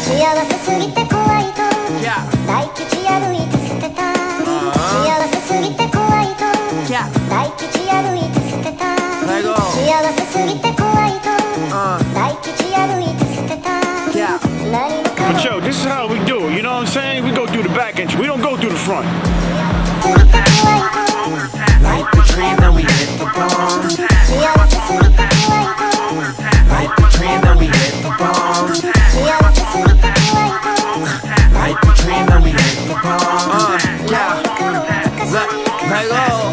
せすぎて怖いと大吉歩いて捨てた幸せすぎて怖いと大吉歩いて捨てた幸せすぎて怖いと大吉歩いて捨てた何もかも But yo, this is how we do it, you know what I'm saying? We go through the back entry, we don't go through the front. Light the train, then we hit the bomb. Light the train, then we hit the bomb. Light the train, then we hit the bomb. Let go.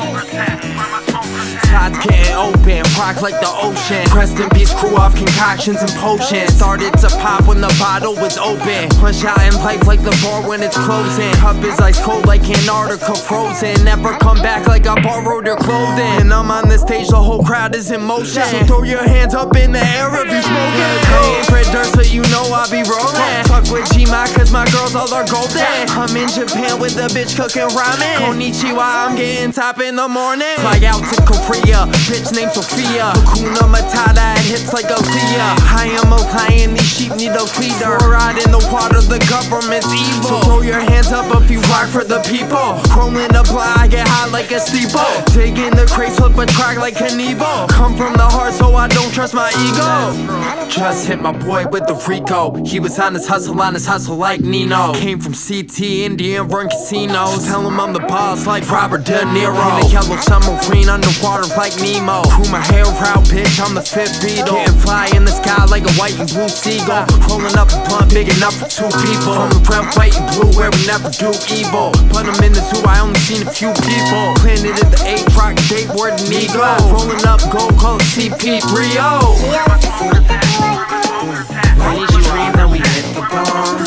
Tides getting open, rock like the ocean. Preston Beach crew off concoctions and potions. Started to pop when the bottle was open. Punch out in life like the bar when it's closing. Cup is ice cold like Antarctica frozen. Never come back like I borrowed your clothing. And I'm on the stage, the whole crowd is in motion. So throw your hands up in the air if you smoking. I ain't Fred Durst, but you know I be rolling. Fuck with G-Ma cause my girls all are golden. I'm in Japan with a bitch cooking ramen. Konnichiwa, I'm getting top in the morning. Fly out to Korea, bitch named Sophia. Hakuna Matata, it hits like a Leah. I am applying, these sheep need a feeder. Fluoride in the water, the government's evil. So throw your hands up if you rock for the people. Crawling up line, I get hot like a steeple. Dig in the crates, flip a track like Knievel. Come from the heart, so I don't trust my ego. Just hit my boy with the Rico. He was on his hustle like Nino. Came from CT, Indian run casinos. Tell him I'm the boss like Robert De Niro. In a yellow submarine underwater like Nemo. Crew my hair out, bitch, I'm the fifth Beatle. Getting fly in the sky like a white and blue seagull. Rolling up a blunt big enough for two people. From the red, white, and blue where we never do evil. Put them in the zoo, I only seen a few people. Planted at the 8 rock, date word and ego. Rolling up gold, call it CP3O. Light the train, then we hit the bomb.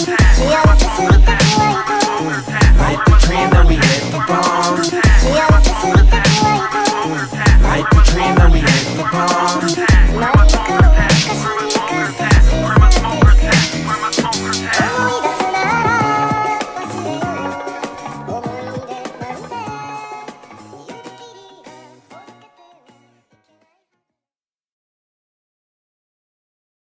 Light the train, then we hit the bomb. Light the train, then we hit the bomb.